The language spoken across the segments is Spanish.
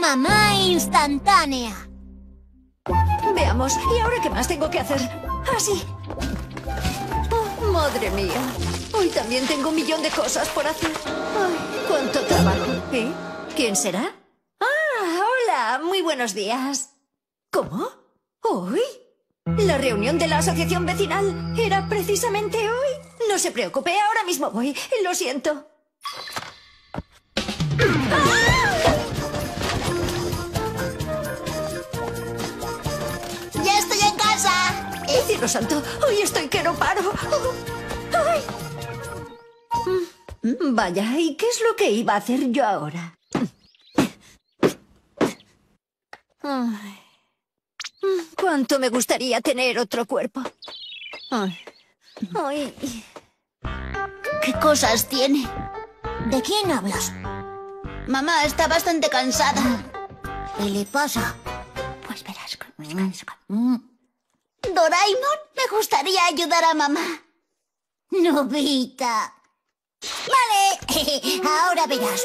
Mamá instantánea. Veamos, ¿y ahora qué más tengo que hacer? ¡Ah, sí! Oh, madre mía. Hoy también tengo un millón de cosas por hacer. Ay, cuánto trabajo. ¿Eh? ¿Quién será? ¡Ah, hola! Muy buenos días. ¿Cómo? ¿Hoy? La reunión de la asociación vecinal era precisamente hoy. No se preocupe, ahora mismo voy. Lo siento. ¡Ya estoy en casa! ¡Cielo santo! Hoy estoy que no paro. ¡Ay! Vaya, ¿y qué es lo que iba a hacer yo ahora? Ay. Cuánto me gustaría tener otro cuerpo. Ay. Ay. ¿Qué cosas tiene? ¿De quién hablas? Mamá está bastante cansada. ¿Qué le pasa? Pues verás. Doraemon, me gustaría ayudar a mamá. Novita. Vale, ahora verás.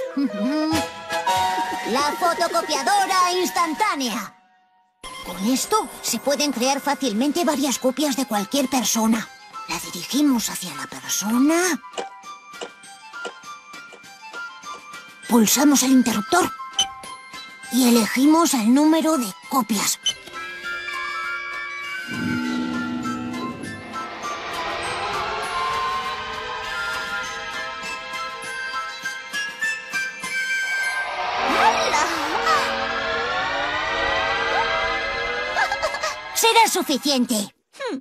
La fotocopiadora instantánea. Con esto se pueden crear fácilmente varias copias de cualquier persona. La dirigimos hacia la persona. Pulsamos el interruptor. Y elegimos el número de copias. Será suficiente.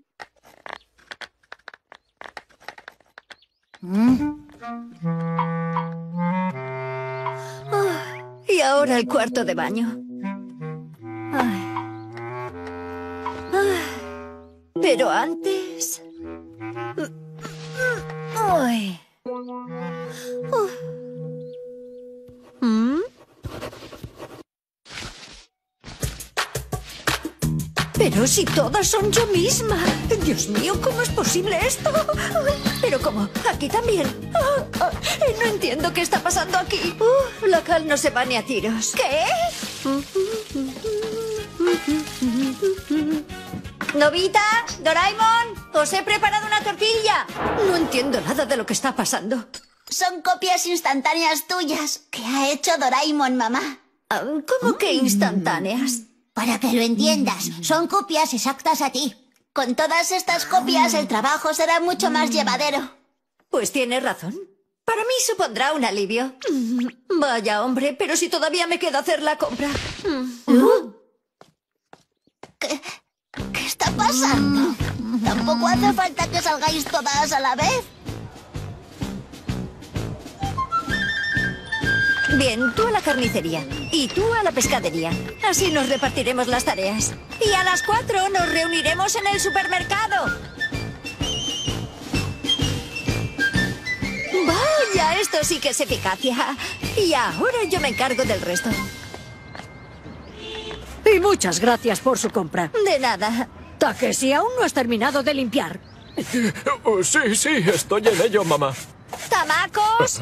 Y ahora el cuarto de baño. Ay. Pero antes... Ay. Pero si todas son yo misma. Dios mío, ¿cómo es posible esto? Ay, pero ¿cómo? Aquí también. No entiendo qué está pasando aquí. La cal no se va ni a tiros. ¿Qué? Novita, Doraemon, os he preparado una tortilla. No entiendo nada de lo que está pasando. Son copias instantáneas tuyas que ha hecho Doraemon, mamá. ¿Cómo que instantáneas? Para que lo entiendas, son copias exactas a ti. Con todas estas copias el trabajo será mucho más llevadero. Pues tienes razón. Para mí supondrá un alivio. Vaya, hombre, pero si todavía me queda hacer la compra. ¿Qué está pasando? Tampoco hace falta que salgáis todas a la vez. Bien, tú a la carnicería y tú a la pescadería. Así nos repartiremos las tareas. Y a las 4 nos reuniremos en el supermercado. Vaya, esto sí que es eficacia. Y ahora yo me encargo del resto. Y muchas gracias por su compra. De nada. Takeshi aún no has terminado de limpiar. Sí, estoy en ello, mamá. ¡Tamacos!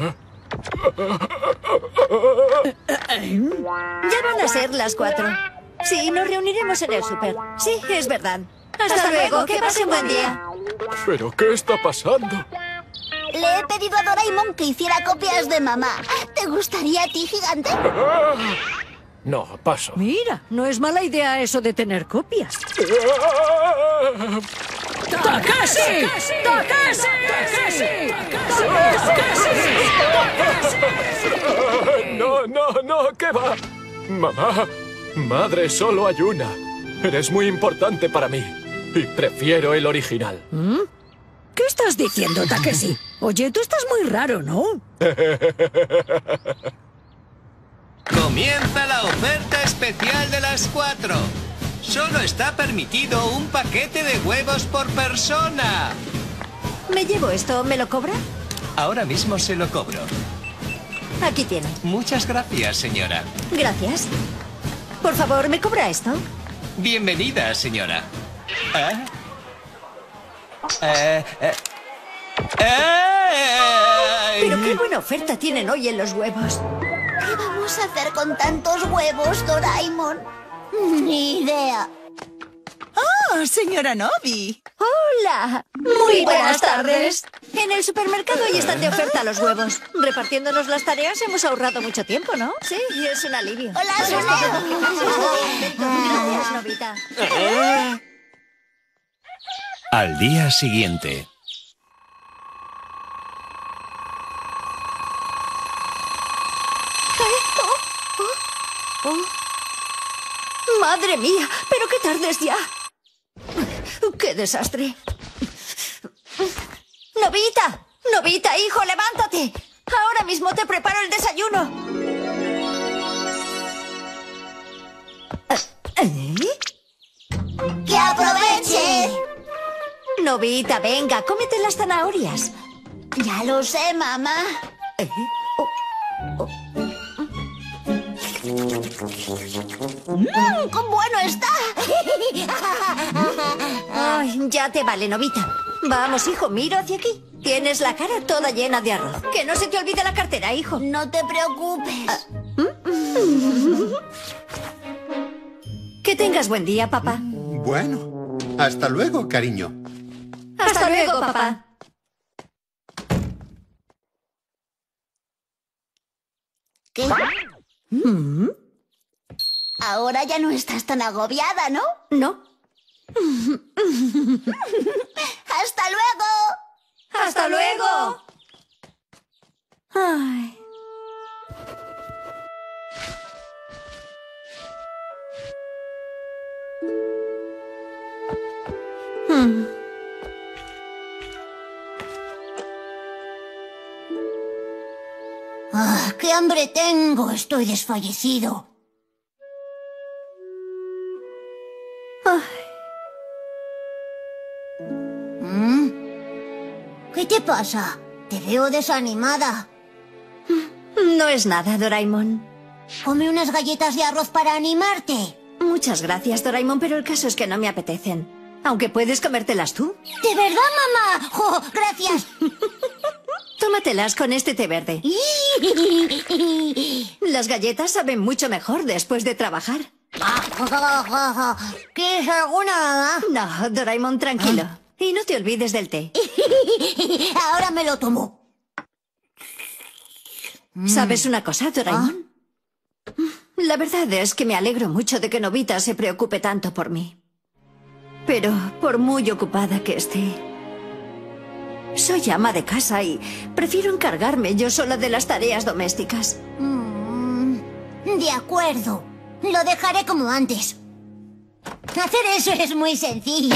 Ya van a ser las 4. Sí, nos reuniremos en el súper. Sí, es verdad. Hasta luego, que pase un buen día. ¿Pero qué está pasando? Le he pedido a Doraemon que hiciera copias de mamá. ¿Te gustaría a ti, gigante? No, paso. Mira, no es mala idea eso de tener copias. ¡Takeshi! ¡Takeshi! No, ¿qué va? Mamá, madre, solo hay una. Eres muy importante para mí. Y prefiero el original. ¿Qué estás diciendo, Takeshi? Oye, tú estás muy raro, ¿no? Comienza la oferta especial de las 4. Solo está permitido un paquete de huevos por persona. Me llevo esto, ¿me lo cobra? Ahora mismo se lo cobro. Aquí tiene. Muchas gracias, señora. Gracias. Por favor, ¿me cobra esto? Bienvenida, señora. Pero qué buena oferta tienen hoy en los huevos. ¿Qué vamos vamos a hacer con tantos huevos, Doraemon? Ni idea. ¡Oh, señora Nobi! ¡Hola! Muy buenas tardes. En el supermercado hoy están de oferta los huevos. Repartiéndonos las tareas hemos ahorrado mucho tiempo, ¿no? Sí, y es un alivio. ¡Hola, Suneo! Gracias, Novita. Al día siguiente. ¡Madre mía! ¿Pero qué tarde es ya? ¡Qué desastre! ¡Novita! ¡Novita, hijo, levántate! Ahora mismo te preparo el desayuno. ¡Que aproveche! Novita, venga, cómete las zanahorias. Ya lo sé, mamá. ¡Qué bueno está! Ay, ya te vale, Novita. Vamos, hijo, miro hacia aquí. Tienes la cara toda llena de arroz. Que no se te olvide la cartera, hijo. No te preocupes. Que tengas buen día, papá. Bueno, hasta luego, cariño. Hasta luego, papá. ¿Qué? Ahora ya no estás tan agobiada, ¿no? No. ¡Hasta luego! ¡Hasta luego! Ay. ¡Ah, qué hambre tengo! Estoy desfallecido. ¿Qué te pasa? Te veo desanimada. No es nada, Doraemon. Come unas galletas de arroz para animarte. Muchas gracias, Doraemon, pero el caso es que no me apetecen. Aunque puedes comértelas tú. ¿De verdad, mamá? ¡Oh, gracias! Tómatelas con este té verde. Las galletas saben mucho mejor después de trabajar. ¿Quieres alguna, mamá? No, Doraemon, tranquilo. Y no te olvides del té. Ahora me lo tomo. ¿Sabes una cosa, Doraemon? La verdad es que me alegro mucho de que Novita se preocupe tanto por mí. Pero por muy ocupada que esté, soy ama de casa y prefiero encargarme yo sola de las tareas domésticas. De acuerdo. Lo dejaré como antes. Hacer eso es muy sencillo.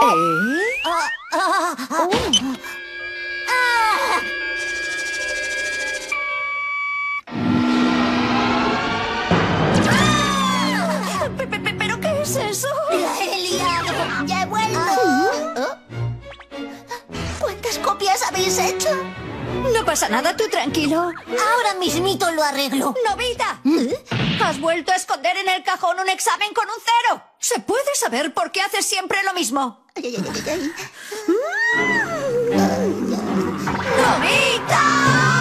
¿Pero qué es eso? ¡La he liado! ¡Ya he vuelto! ¿Cuántas copias habéis hecho? No pasa nada, tú tranquilo. Ahora mismito lo arreglo. ¡Novita! ¿Has vuelto a esconder en el cajón un examen con un 0? ¿Se puede saber por qué haces siempre lo mismo? Ay, ay, ay, ay. ¡Novita!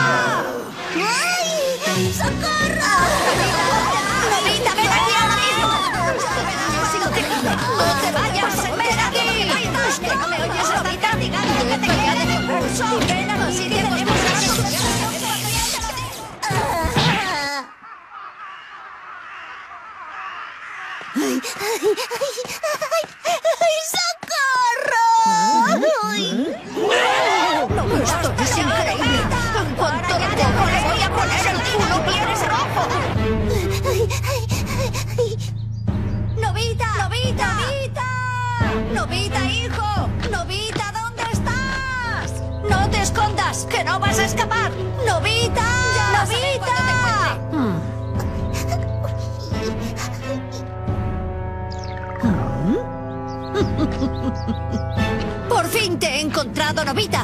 ¡Ay! ¡Socorro! ¡Novita, ven aquí ahora mismo! ¡Es increíble! ¡No te vayas! ¡Ven aquí! ¿Que no me oyes, Novita? ¡Que te quedes en el curso! ¡Ven aquí, si tenemos ¡Ay, socorro! ¡No, esto es increíble! ¡En cuanto te cojo, le voy a poner el culo quieres rojo! ¡Novita! ¡Novita! ¡Novita! ¡Novita, hijo! ¡Novita, ¿dónde estás? ¡No te escondas, que no vas a escapar! ¡Novita! ¡Novita! ¡Por fin te he encontrado, Novita!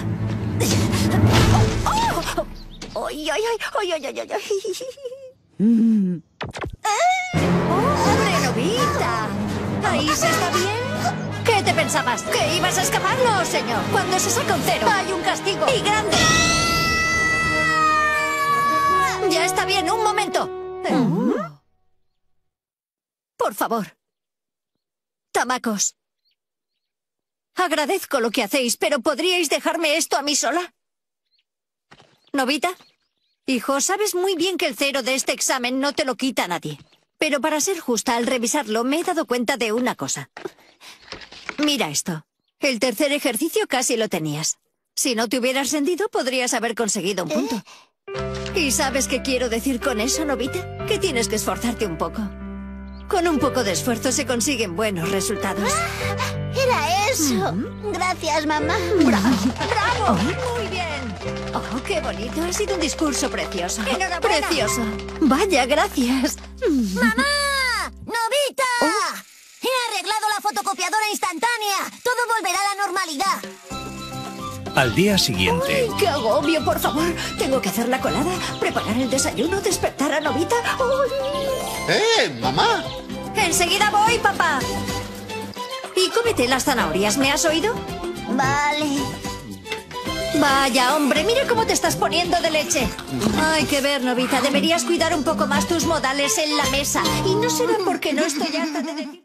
¡Ay, ay, ay, ay, ay, ay, ay! ¡Pobre Novita! ¿Ahí se está bien? ¿Qué te pensabas? ¿Que ibas a escapar? No, señor. Cuando se saca un 0, hay un castigo. ¡Y grande! Ya está bien, un momento. Por favor. Tamacos. Agradezco lo que hacéis, pero ¿podríais dejarme esto a mí sola? ¿Novita? Hijo, sabes muy bien que el 0 de este examen no te lo quita nadie. Pero para ser justa, al revisarlo me he dado cuenta de una cosa. Mira esto. El tercer ejercicio casi lo tenías. Si no te hubieras rendido, podrías haber conseguido un punto. ¿Y sabes qué quiero decir con eso, Novita? Que tienes que esforzarte un poco. Con un poco de esfuerzo se consiguen buenos resultados. ¡Era eso! Gracias, mamá. ¡Bravo! ¡Muy bien! ¡Oh, qué bonito! Ha sido un discurso precioso. ¡Enhorabuena! ¡Precioso! ¡Vaya, gracias! ¡Mamá! ¡Novita! He arreglado la fotocopiadora instantánea. Todo volverá a la normalidad. Al día siguiente. ¡Ay, qué agobio! Por favor, tengo que hacer la colada, preparar el desayuno, despertar a Novita. ¡Ay! ¡Mamá! ¡Enseguida voy, papá! Y cómete las zanahorias, ¿me has oído? Vale. Vaya, hombre, mira cómo te estás poniendo de leche. Hay que ver, Novita, deberías cuidar un poco más tus modales en la mesa. Y no será porque no estoy harta de decir...